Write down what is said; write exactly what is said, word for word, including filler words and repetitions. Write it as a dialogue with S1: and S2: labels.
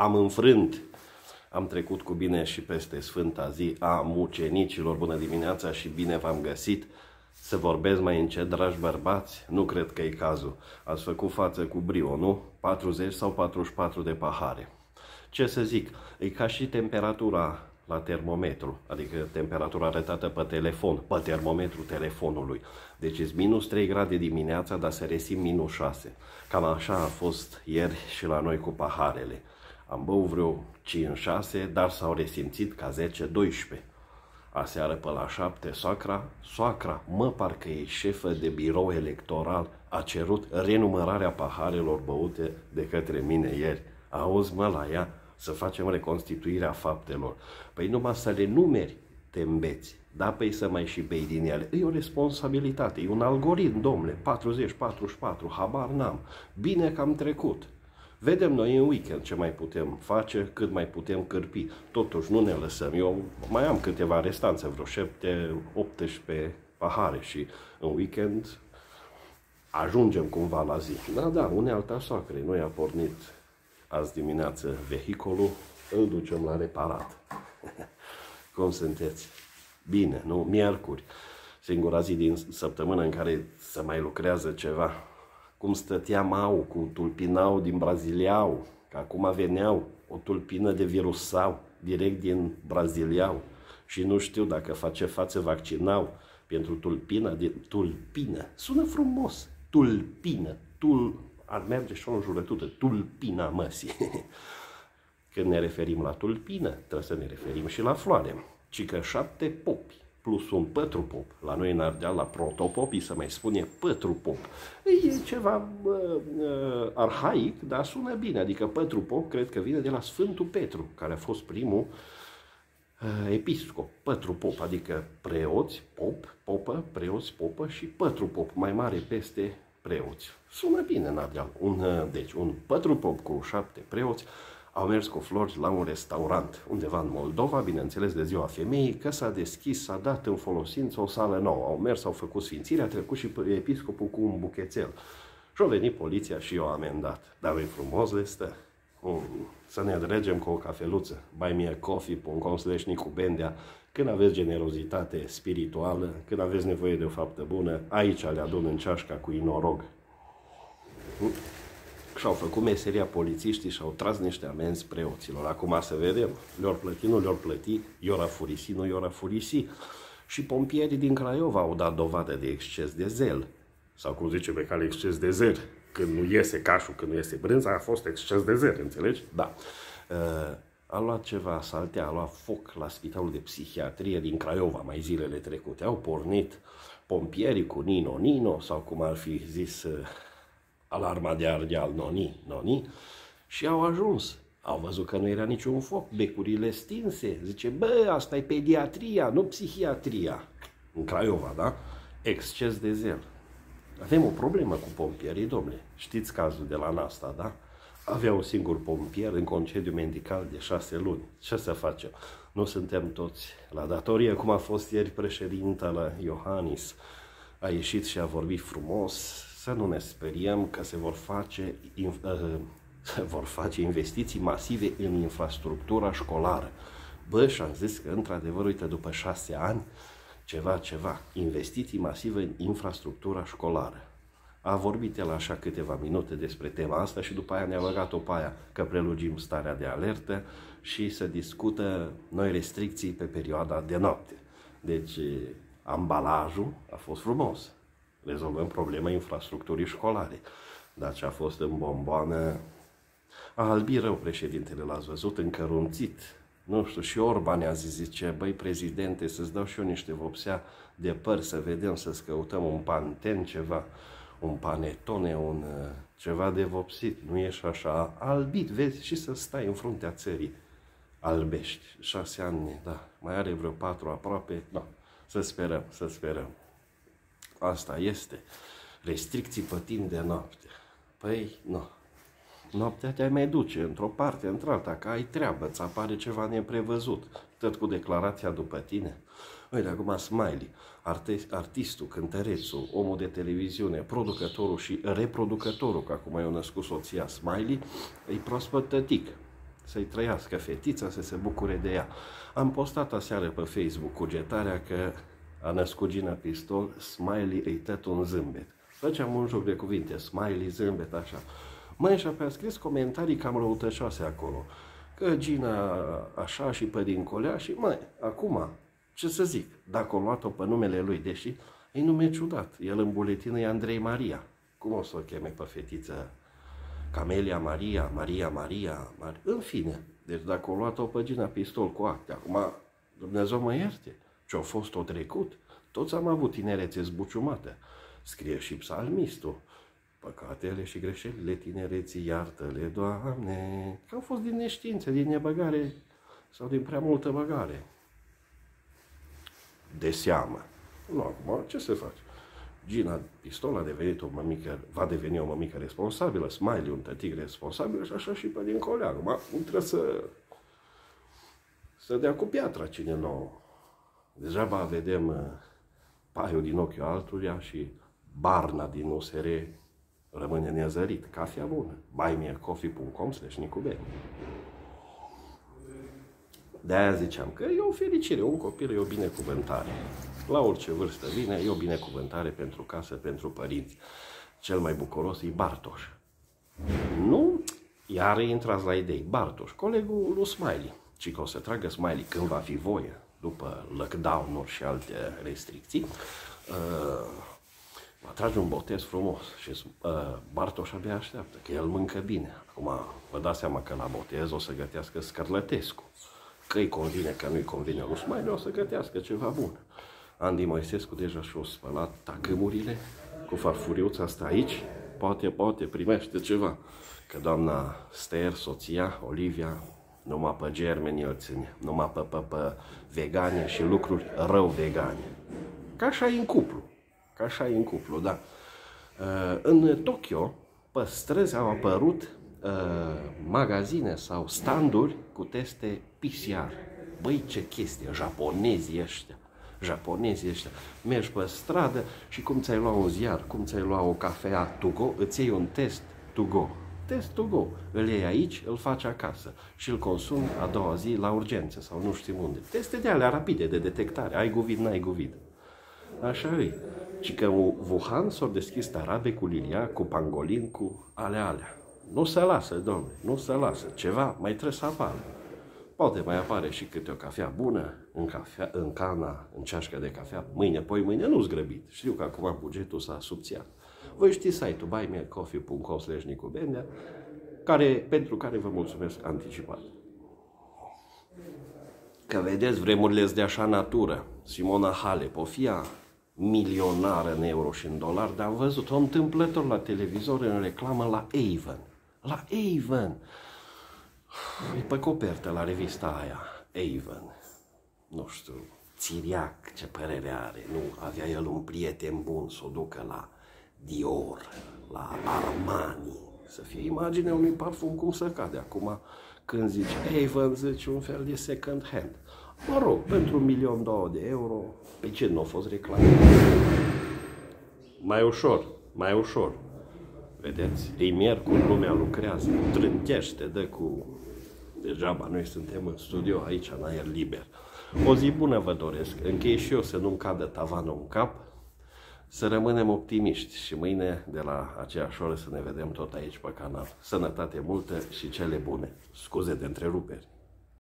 S1: am înfrânt. Am trecut cu bine și peste Sfânta Zi a mucenicilor. Bună dimineața și bine v-am găsit. Să vorbesc mai încet, dragi bărbați? Nu cred că e cazul. Ați făcut față cu brio, nu? patruzeci sau patruzeci și patru de pahare. Ce să zic? E ca și temperatura la termometru, adică temperatura arătată pe telefon, pe termometru telefonului. Deci e minus trei grade dimineața, dar se resimt minus șase. Cam așa a fost ieri și la noi cu paharele. Am băut vreo cinci șase, dar s-au resimțit ca zece doisprezece. Aseară pe la șapte, soacra, soacra, mă, parcă e șefă de birou electoral, a cerut renumărarea paharelor băute de către mine ieri. Auzi, mă, la ea, să facem reconstituirea faptelor. Păi numai să le numeri, te îmbeți. Da, păi să mai și bei din ele. E o responsabilitate, e un algoritm, domnule, patruzeci, patruzeci și patru, habar n-am. Bine că am trecut. Vedem noi în weekend ce mai putem face, cât mai putem cârpi. Totuși nu ne lăsăm. Eu mai am câteva restanțe, vreo șapte, optsprezece pahare și în weekend ajungem cumva la zi. Da, da, unealta soacrei. Noi a pornit azi dimineață vehiculul, îl ducem la reparat. Cum sunteți? Bine, nu? Miercuri. Singura zi din săptămână în care se mai lucrează ceva. Cum stătea Mau cu tulpinau din Braziliau, că acum veneau o tulpină de virusau, direct din Braziliau. Și nu știu dacă face față vaccinau pentru tulpină, de tulpină. Sună frumos, tulpină, tul, ar merge și o înjurătură, tulpina măsii. Când ne referim la tulpină, trebuie să ne referim și la floare. Ci că șapte popi plus un pătru pop. La noi în Ardeal, la protopopii se mai spune pătru pop. E ceva uh, uh, arhaic, dar sună bine. Adică pătru pop cred că vine de la Sfântul Petru, care a fost primul uh, episcop. Pătru pop, adică preoți, pop, popă, preoți, popă și pătru pop, mai mare peste preoți. Sună bine în Ardeal. Un, uh, deci un pătru pop cu șapte preoți au mers cu flori la un restaurant undeva în Moldova, bineînțeles de ziua femeii, că s-a deschis, s-a dat în folosință o sală nouă. Au mers, au făcut sfințirea, a trecut și episcopul cu un buchețel. Și a venit poliția și i-a amendat. Dar e frumos le stă. Um, să ne dregem cu o cafeluță. Buy me a coffee, puncom slash Nicu Bendea. Când aveți generozitate spirituală, când aveți nevoie de o faptă bună, aici le adun în ceașca cu inorog. Hmm? Și-au făcut meseria polițiștii și au tras niște amenzi preoților. Acum să vedem, le-or plăti, nu le-or plăti, i-or furisi, nu i-or furisi. Și pompierii din Craiova au dat dovadă de exces de zel. Sau cum zice pe cale, exces de zel. Când nu iese cașul, când nu iese brânza, a fost exces de zel, înțelegi? Da. Uh, a luat ceva saltea, a luat foc la Spitalul de Psihiatrie din Craiova mai zilele trecute. Au pornit pompierii cu Nino Nino, sau cum ar fi zis... Uh, alarma de Ardeal, noni, noni, și au ajuns. Au văzut că nu era niciun foc, becurile stinse. Zice, bă, asta e pediatria, nu psihiatria. În Craiova, da? Exces de zel. Avem o problemă cu pompierii, domnule. Știți cazul de la Nasta, da? Avea un singur pompier în concediu medical de șase luni. Ce să facem? Nu suntem toți la datorie, cum a fost ieri președintele Iohannis. A ieșit și a vorbit frumos. Să nu ne speriem că se vor face, se vor face investiții masive în infrastructura școlară. Bă, și-am zis că, într-adevăr, uite, după șase ani, ceva, ceva, investiții masive în infrastructura școlară. A vorbit el așa câteva minute despre tema asta și după aia ne-a băgat-o pe aia că prelugim starea de alertă și se discută noi restricții pe perioada de noapte. Deci, ambalajul a fost frumos. Rezolvăm problema infrastructurii școlare. Dar ce a fost în bomboană, a albit rău președintele, l-ați văzut, încărunțit. Nu știu, și Orban ne-a zis, zice, băi, prezidente, să-ți dau și eu niște vopsea de păr, să vedem, să-ți căutăm un panten, ceva, un panetone, un ceva de vopsit. Nu ești așa, a albit, vezi, și să stai în fruntea țării. Albești, șase ani, da, mai are vreo patru aproape, da, să sperăm, să sperăm. Asta este. Restricții pe timp de noapte. Păi, nu. Noaptea te mai duce într-o parte, într-alta, că ai treabă, îți apare ceva neprevăzut. Tot cu declarația după tine. Uite, acum Smiley, artist, artistul, cântărețul, omul de televiziune, producătorul și reproducătorul, că acum i-a născut soția Smiley, e proaspăt tătic. să-i trăiască fetița, să se bucure de ea. Am postat aseară pe Facebook cugetarea că a născut Gina Pistol, Smiley îi tăt un zâmbet. Făceam un joc de cuvinte, Smiley, zâmbet, așa. Măi, și apoi a scris comentarii cam răutăcioase acolo. Că Gina așa și pe dincolea și, măi, acum, ce să zic, dacă o luat-o pe numele lui, deși e nume ciudat, el în buletin e Andrei Maria. Cum o să o cheme pe fetiță? Camelia Maria, Maria Maria, Maria. În fine, deci dacă o luat-o pe Gina Pistol cu acte, acum Dumnezeu mă ierte, ce-a fost o trecut, toți am avut tinerețe zbuciumată. Scrie și psalmistul, păcatele și greșelile tinereții iartă-le, Doamne, că au fost din neștiință, din nebăgare sau din prea multă băgare. De seamă. Nu, acum, ce să faci? Gina Pistol a devenit o mămică, va deveni o mămică responsabilă, Smiley un tătic responsabil și așa și pe dincolo. Acum trebuie să, să dea cu piatra cine nouă. Degeaba vedem paiul din ochiul altuia și barna din U S R rămâne nezărit. Cafea bună. buy me a coffee punct com slash nicubeni. De-aia ziceam că e o fericire, un copil e o binecuvântare. La orice vârstă vine, e o binecuvântare pentru casă, pentru părinți. Cel mai bucuros e Bartoș. Nu, iar intrați la idei. Bartoș, colegul lui Smiley. Și că o să tragă Smiley când va fi voie, după lockdown-uri și alte restricții, uh, va trage un botez frumos și uh, Bartoș abia așteaptă, că el mâncă bine. Acum vă dați seama că la botez o să gătească Scărlătescu. Că îi convine, că nu-i convine lui Smiley, o să gătească ceva bun. Andy Moisescu deja și-a spălat tacâmurile cu farfuriuța asta aici. Poate, poate, primește ceva. Că doamna Ster, soția, Olivia, numai pe germeni îl ține, numai pe, pe, pe vegane și lucruri rău vegane. Ca așa e în cuplu. Ca așa e în cuplu, da. În Tokyo, pe străzi au apărut magazine sau standuri cu teste P C R. Băi, ce chestie, japonezii ăștia. Japonezii ăștia. Mergi pe stradă și cum ți-ai luat un ziar, cum ți-ai luat o cafea to go, îți iei un test to go. Test to go. Îl iei aici, îl faci acasă și îl consumi a doua zi la urgență sau nu știu unde. Teste de alea rapide de detectare. Ai COVID, n-ai COVID. Așa e. Și că Wuhan s-au deschis tarabe cu lilia, cu pangolin, cu alea alea. Nu se lasă, domnule, nu se lasă. Ceva mai trebuie să apară. Poate mai apare și câte o cafea bună în, cafea, în cana, în ceașcă de cafea. Mâine, poi mâine nu-s grăbit. Știu că acum bugetul s-a subțiat. Voi știți site-ul buy me a coffee punct com slash nicubeni, care, pentru care vă mulțumesc anticipat. Că vedeți, vremurile de așa natură. Simona Halep o fia milionară în euro și în dolari, dar am văzut-o întâmplător la televizor în reclamă la Avon. La Avon! E pe copertă la revista aia, Avon. Nu știu, țiriac, ce părere are. Nu, avea el un prieten bun să o ducă la Dior, la Armani, să fie imaginea unui parfum cum să cade. Acum, când zici Avon, zici un fel de second hand. Mă rog, pentru un milion două de euro, pe ce nu a fost reclamă? Mai ușor, mai ușor. Vedeți, ei miercuri, lumea lucrează, trântește, dă cu... Degeaba, noi suntem în studio, aici, în aer liber. O zi bună vă doresc. Închei și eu să nu-mi cadă tavanul în cap, să rămânem optimiști și mâine, de la aceeași oră, să ne vedem tot aici pe canal. Sănătate multă și cele bune. Scuze de întreruperi.